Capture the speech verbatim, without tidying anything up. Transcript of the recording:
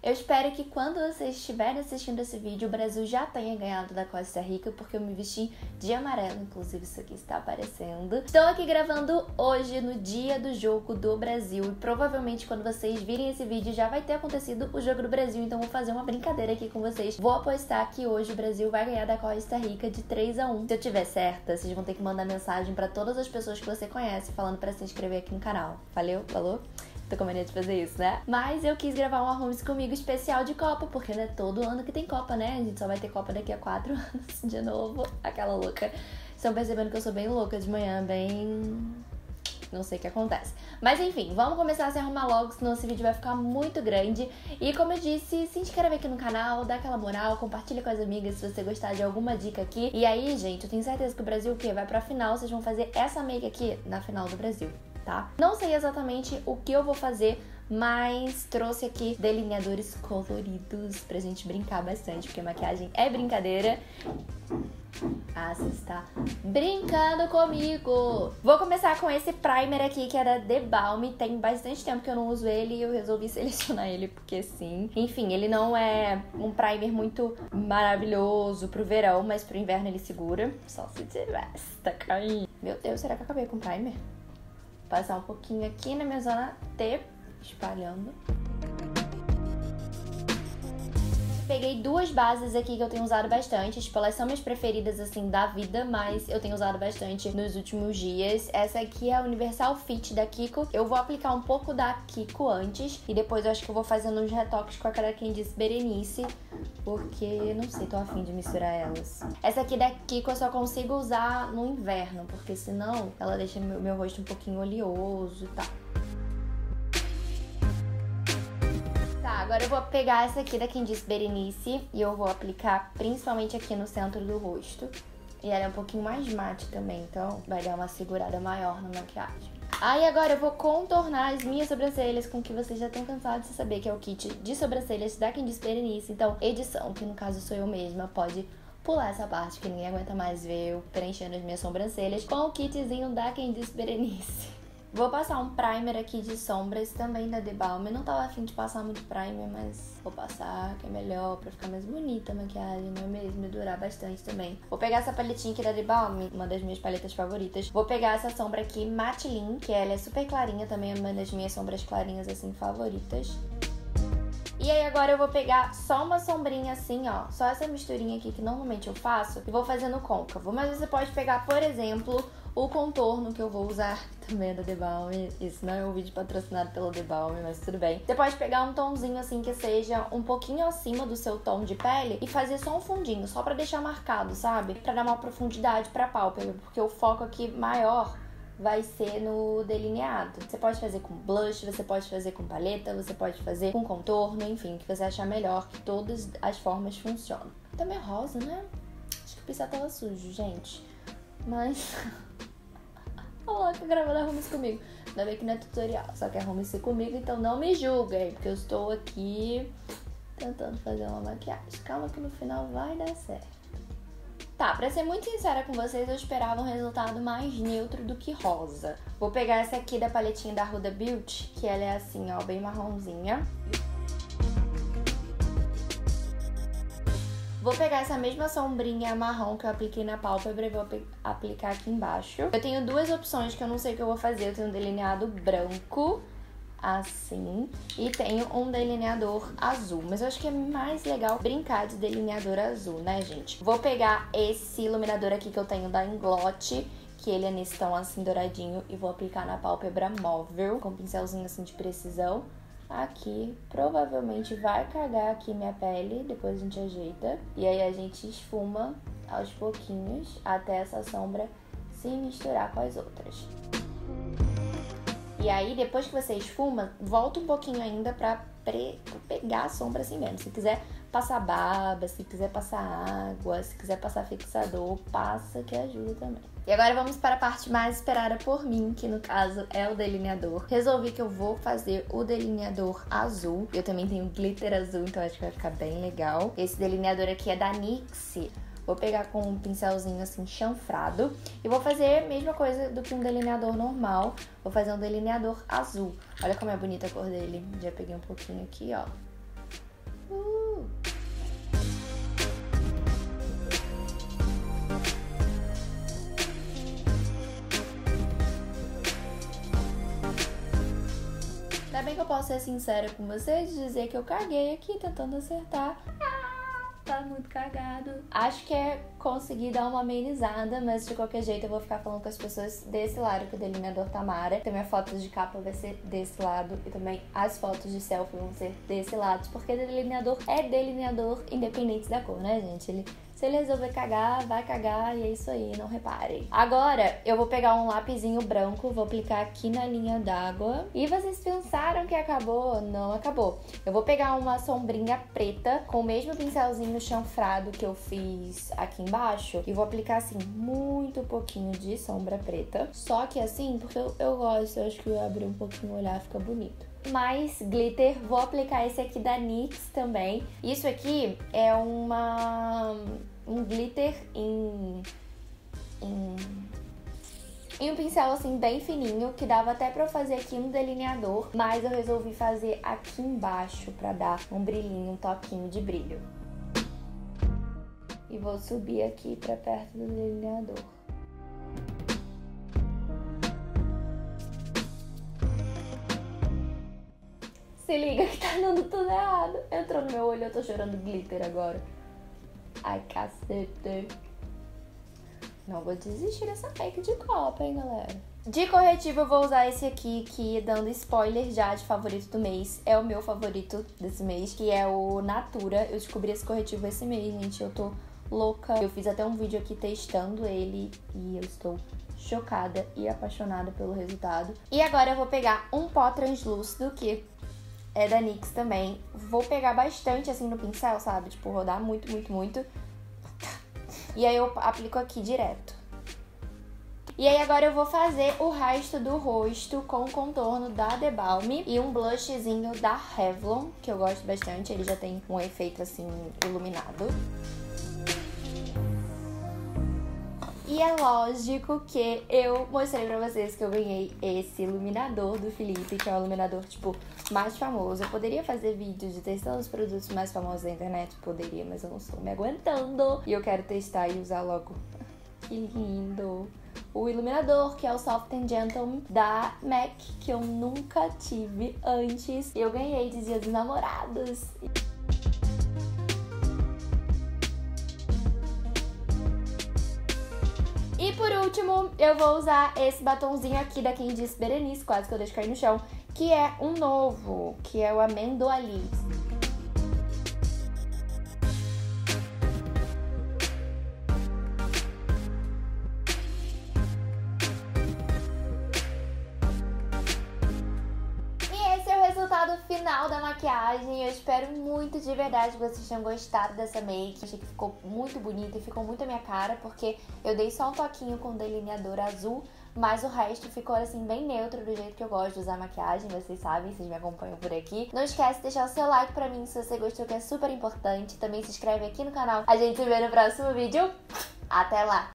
Eu espero que quando vocês estiverem assistindo esse vídeo, o Brasil já tenha ganhado da Costa Rica, porque eu me vesti de amarelo, inclusive isso aqui está aparecendo. Estou aqui gravando hoje, no dia do jogo do Brasil, e provavelmente quando vocês virem esse vídeo já vai ter acontecido o jogo do Brasil, então vou fazer uma brincadeira aqui com vocês. Vou apostar que hoje o Brasil vai ganhar da Costa Rica de três a um. Se eu tiver certa, vocês vão ter que mandar mensagem pra todas as pessoas que você conhece, falando pra se inscrever aqui no canal. Valeu? Falou? Tô com mania de fazer isso, né? Mas eu quis gravar um Arrume-se Comigo especial de Copa, porque não é todo ano que tem Copa, né? A gente só vai ter Copa daqui a quatro anos de novo. Aquela louca. Estão percebendo que eu sou bem louca de manhã, bem... não sei o que acontece. Mas enfim, vamos começar a se arrumar logo, senão esse vídeo vai ficar muito grande. E como eu disse, se inscreve aqui no canal, dá aquela moral, compartilha com as amigas se você gostar de alguma dica aqui. E aí, gente, eu tenho certeza que o Brasil o quê? Vai pra final, vocês vão fazer essa make aqui na final do Brasil. Tá? Não sei exatamente o que eu vou fazer, mas trouxe aqui delineadores coloridos pra gente brincar bastante, porque maquiagem é brincadeira. Ah, você está brincando comigo! Vou começar com esse primer aqui, que é da The Balm. Tem bastante tempo que eu não uso ele e eu resolvi selecionar ele porque sim. Enfim, ele não é um primer muito maravilhoso pro verão, mas pro inverno ele segura. Só se tivesse, tá caindo. Meu Deus, será que eu acabei com primer? Passar um pouquinho aqui na minha zona T, espalhando. Peguei duas bases aqui que eu tenho usado bastante, tipo, elas são minhas preferidas, assim, da vida, mas eu tenho usado bastante nos últimos dias. Essa aqui é a Universal Fit da Kiko. Eu vou aplicar um pouco da Kiko antes, e depois eu acho que eu vou fazendo uns retoques com aquela quem disse Berenice, porque, não sei, tô afim de misturar elas. Essa aqui da Kiko eu só consigo usar no inverno, porque senão ela deixa meu, meu rosto um pouquinho oleoso e tal. Agora eu vou pegar essa aqui da quem disse Berenice e eu vou aplicar principalmente aqui no centro do rosto. E ela é um pouquinho mais mate também, então vai dar uma segurada maior na maquiagem. Aí agora eu vou contornar as minhas sobrancelhas com o que vocês já estão cansados de saber, que é o kit de sobrancelhas da quem disse Berenice. Então, edição, que no caso sou eu mesma, pode pular essa parte que ninguém aguenta mais ver eu preenchendo as minhas sobrancelhas com o kitzinho da quem disse Berenice. Vou passar um primer aqui de sombras, também da The Balm. Eu não tava afim de passar muito primer, mas vou passar, que é melhor pra ficar mais bonita a maquiagem, não é mesmo? E durar bastante também. Vou pegar essa paletinha aqui da The Balm, uma das minhas paletas favoritas. Vou pegar essa sombra aqui, Matte que ela é super clarinha, também é uma das minhas sombras clarinhas, assim, favoritas. E aí agora eu vou pegar só uma sombrinha assim, ó, só essa misturinha aqui que normalmente eu faço, e vou fazendo côncavo. Mas você pode pegar, por exemplo, o contorno que eu vou usar também é da The Balm. Isso não é um vídeo patrocinado pela The Balm, mas tudo bem. Você pode pegar um tomzinho assim que seja um pouquinho acima do seu tom de pele e fazer só um fundinho, só pra deixar marcado, sabe? Pra dar uma profundidade pra pálpebra, porque o foco aqui maior vai ser no delineado. Você pode fazer com blush, você pode fazer com paleta, você pode fazer com contorno, enfim, o que você achar melhor, que todas as formas funcionam. Também é rosa, né? Acho que o pincel tava sujo, gente. Mas... Coloca gravando Arrume-se Comigo. Ainda bem que não é tutorial, só que Arrume-se Comigo, então não me julguem, porque eu estou aqui tentando fazer uma maquiagem. Calma que no final vai dar certo. Tá, pra ser muito sincera com vocês, eu esperava um resultado mais neutro do que rosa. Vou pegar essa aqui da paletinha da Huda Beauty, que ela é assim, ó, bem marronzinha. Vou pegar essa mesma sombrinha marrom que eu apliquei na pálpebra e vou aplicar aqui embaixo. Eu tenho duas opções que eu não sei o que eu vou fazer. Eu tenho um delineado branco, assim, e tenho um delineador azul. Mas eu acho que é mais legal brincar de delineador azul, né, gente? Vou pegar esse iluminador aqui que eu tenho da Inglot, que ele é nesse tom assim douradinho, e vou aplicar na pálpebra móvel, com um pincelzinho assim de precisão. Aqui, provavelmente vai cagar aqui minha pele, depois a gente ajeita. E aí a gente esfuma aos pouquinhos, até essa sombra se misturar com as outras. E aí, depois que você esfuma, volta um pouquinho ainda pra pegar a sombra assim mesmo. Se quiser passar baba, se quiser passar água, se quiser passar fixador, passa que ajuda também. E agora vamos para a parte mais esperada por mim, que no caso é o delineador. Resolvi que eu vou fazer o delineador azul. Eu também tenho glitter azul, então acho que vai ficar bem legal. Esse delineador aqui é da NYX. Vou pegar com um pincelzinho assim chanfrado e vou fazer a mesma coisa do que um delineador normal. Vou fazer um delineador azul. Olha como é bonita a cor dele. Já peguei um pouquinho aqui, ó. Ainda bem que eu posso ser sincera com vocês e dizer que eu caguei aqui tentando acertar. Tá muito cagado. Acho que é conseguir dar uma amenizada, mas de qualquer jeito eu vou ficar falando com as pessoas desse lado que o delineador Tamara. Também a foto de capa vai ser desse lado e também as fotos de selfie vão ser desse lado, porque delineador é delineador independente da cor, né, gente? Ele... Se ele resolver cagar, vai cagar e é isso aí, não reparem. Agora, eu vou pegar um lapisinho branco, vou aplicar aqui na linha d'água. E vocês pensaram que acabou? Não acabou. Eu vou pegar uma sombrinha preta com o mesmo pincelzinho chanfrado que eu fiz aqui embaixo. E vou aplicar, assim, muito pouquinho de sombra preta. Só que assim, porque eu, eu gosto, eu acho que eu abrir um pouquinho o olhar fica bonito. Mais glitter, vou aplicar esse aqui da NYX também. Isso aqui é uma um glitter em, em em um pincel assim bem fininho, que dava até pra eu fazer aqui no delineador, mas eu resolvi fazer aqui embaixo pra dar um brilhinho, um toquinho de brilho. E vou subir aqui pra perto do delineador. Se liga que tá dando tudo errado. Entrou no meu olho, eu tô chorando glitter agora. Ai, cacete. Não vou desistir dessa make de copa, hein, galera. De corretivo eu vou usar esse aqui, que dando spoiler já de favorito do mês. É o meu favorito desse mês, que é o Natura. Eu descobri esse corretivo esse mês, gente. Eu tô louca. Eu fiz até um vídeo aqui testando ele e eu estou chocada e apaixonada pelo resultado. E agora eu vou pegar um pó translúcido, que é da NYX também. Vou pegar bastante assim no pincel, sabe? Tipo, rodar muito, muito, muito. E aí eu aplico aqui direto. E aí agora eu vou fazer o resto do rosto com o contorno da The Balm e um blushzinho da Revlon, que eu gosto bastante. Ele já tem um efeito assim iluminado. E é lógico que eu mostrei pra vocês que eu ganhei esse iluminador do Felipe, que é o iluminador, tipo, mais famoso. Eu poderia fazer vídeos de testando os produtos mais famosos da internet, poderia, mas eu não estou me aguentando. E eu quero testar e usar logo. Que lindo! O iluminador, que é o Soft and Gentle da MAC, que eu nunca tive antes. E eu ganhei de Dia dos Namorados. E por último, eu vou usar esse batonzinho aqui da Quem Disse Berenice, quase que eu deixo cair no chão, que é um novo, que é o Amendoali. Resultado final da maquiagem. Eu espero muito de verdade que vocês tenham gostado dessa make. Achei que ficou muito bonita e ficou muito a minha cara, porque eu dei só um toquinho com delineador azul, mas o resto ficou assim bem neutro, do jeito que eu gosto de usar maquiagem. Vocês sabem, vocês me acompanham por aqui. Não esquece de deixar o seu like pra mim se você gostou, que é super importante. Também se inscreve aqui no canal. A gente se vê no próximo vídeo. Até lá!